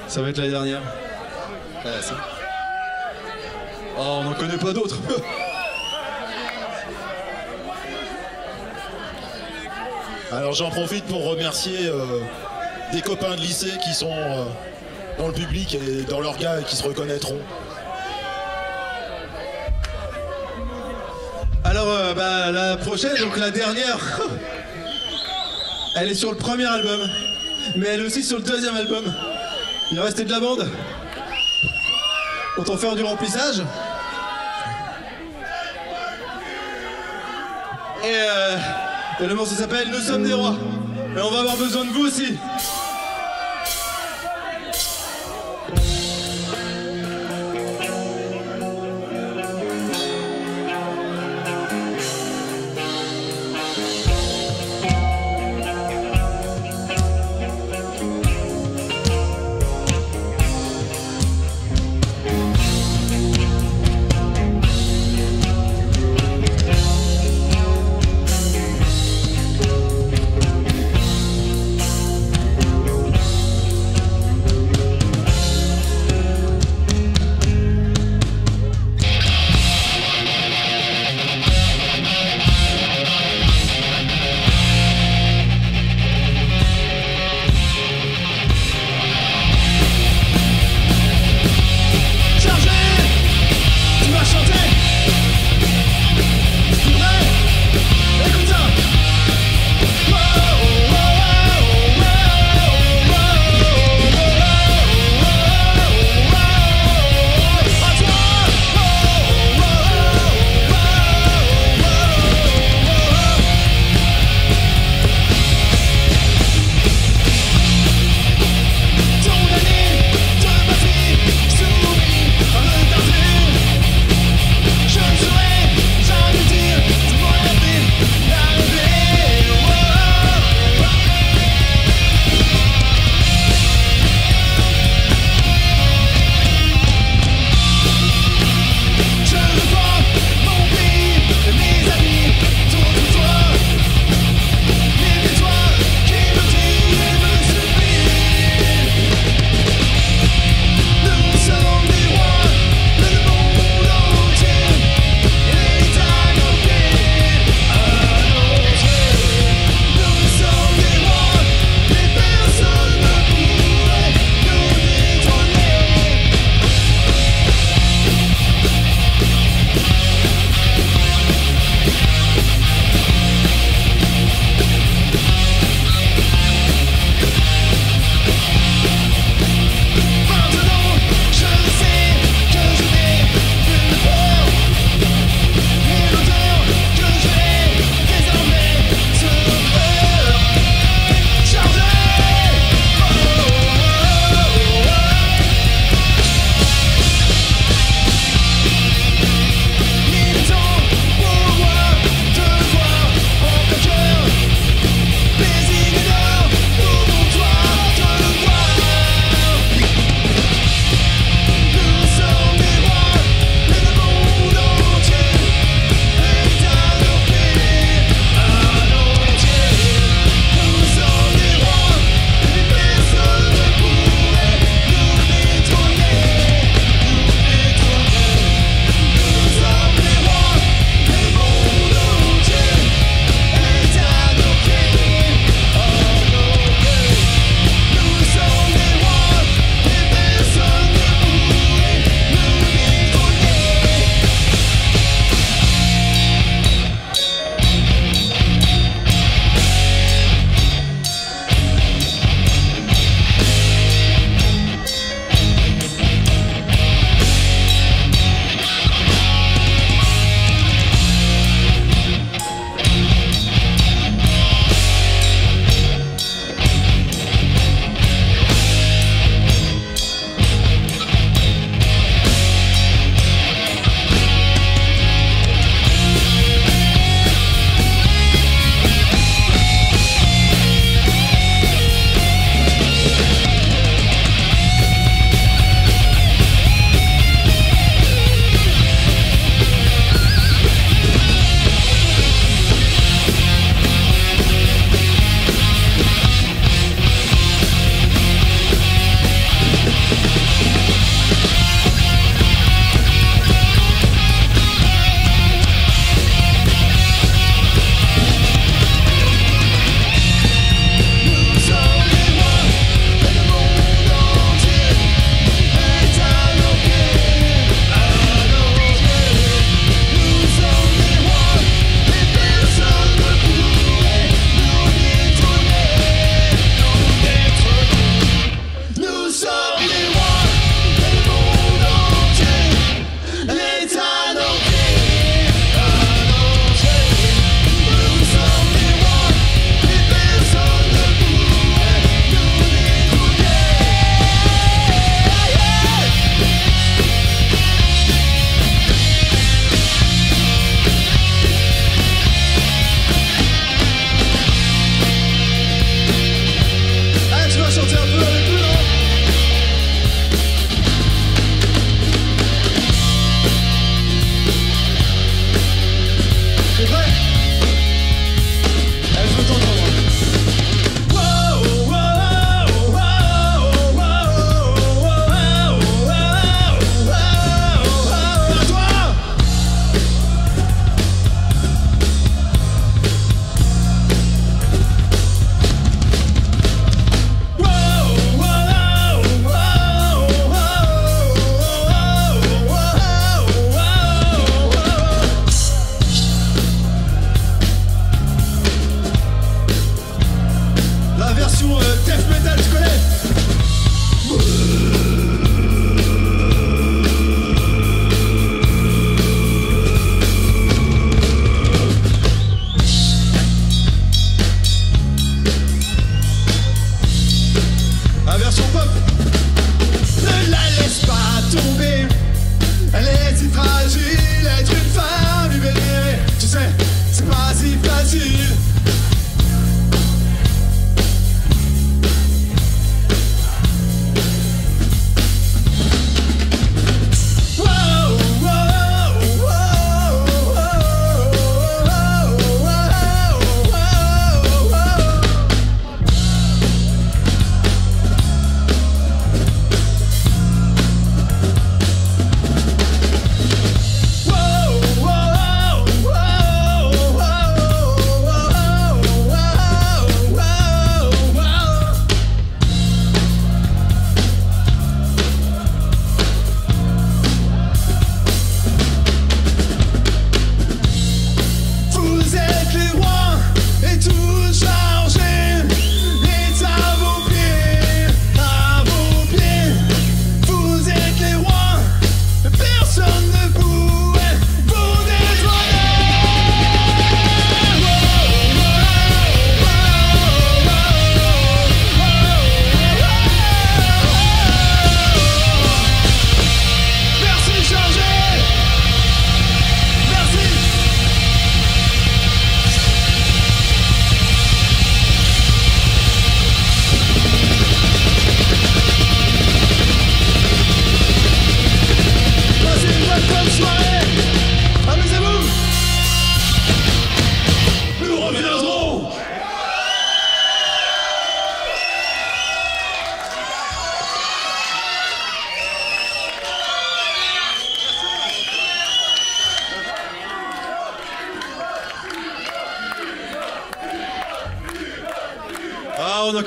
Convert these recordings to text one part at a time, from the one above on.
Ça va être la dernière. Oh, on n'en connaît pas d'autres. Alors j'en profite pour remercier des copains de lycée qui sont dans le public et dans leur gars et qui se reconnaîtront. Alors, la prochaine, donc la dernière, elle est sur le premier album, mais elle est aussi sur le deuxième album. Il restait de la bande. Autant faire du remplissage. Et le morceau s'appelle Nous sommes des rois. Et on va avoir besoin de vous aussi.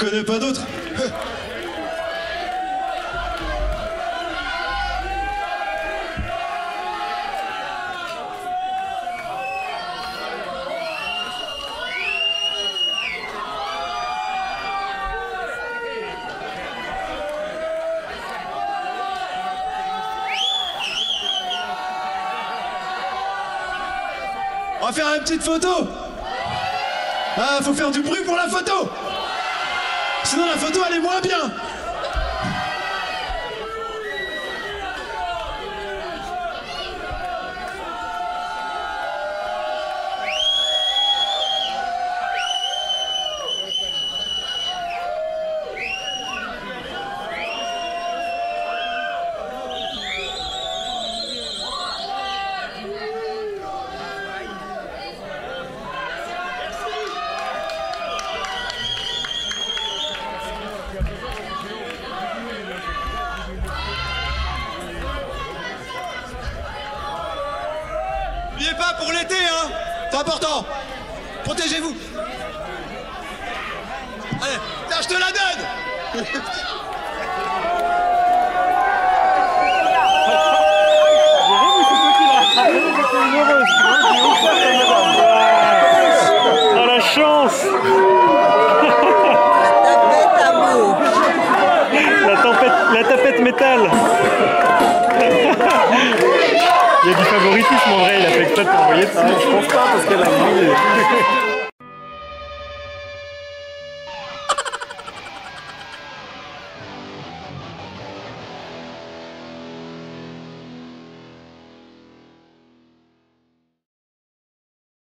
connais pas d'autres. On va faire une petite photo. Ah, faut faire du bruit pour la photo. Sinon la photo elle est moins bien. N'oubliez pas pour l'été, hein. C'est important. Protégez-vous. Allez, là, je te la donne. Ah, la chance. La tapette métal. Il y a du favoritisme en vrai, il a fait exprès de t'envoyer ça. Je pense pas parce qu'elle a mis.